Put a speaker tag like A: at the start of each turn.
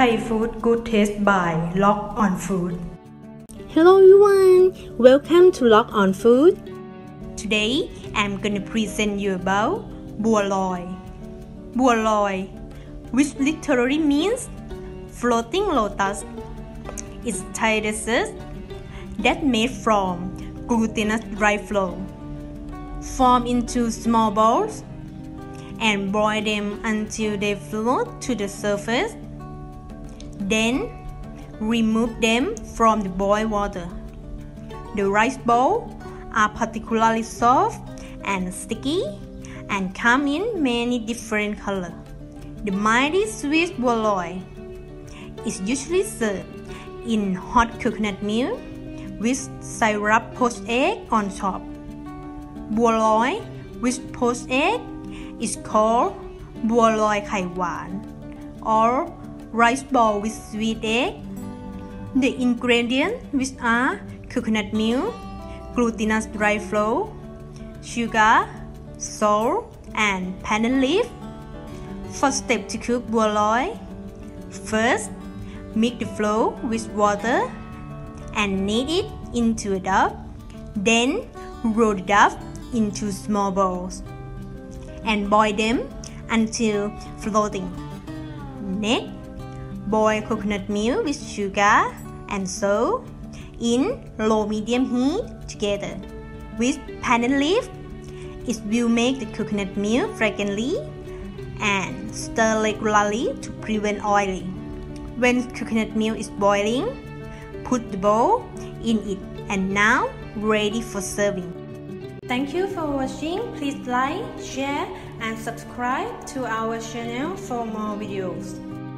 A: Thai food good taste by Lock on Food.
B: Hello everyone, welcome to Lock on Food.
A: Today I'm gonna present you about Bua Loi. Bua Loi, which literally means floating lotus, is Thai dessert that made from glutinous dry flour. Form into small balls and boil them until they float to the surface. Then remove them from the boiled water. The rice balls are particularly soft and sticky and come in many different colors. The mighty sweet Bua Loi is usually served in hot coconut milk with syrup poached egg on top. Bua Loi with poached egg is called Bua Loi Khai Wan or rice ball with sweet egg. The ingredients which are coconut milk, glutinous dry flour, sugar, salt, and pandan leaf. For step to cook Bua Loi, first mix the flour with water and knead it into a dough. Then roll the dough into small balls and boil them until floating. Next, boil coconut milk with sugar and salt in low-medium heat together with pandan leaf. It will make the coconut milk fragrantly and stir regularly to prevent oiling. When coconut milk is boiling, put the bowl in it and now ready for serving. Thank you for watching. Please like, share and subscribe to our channel for more videos.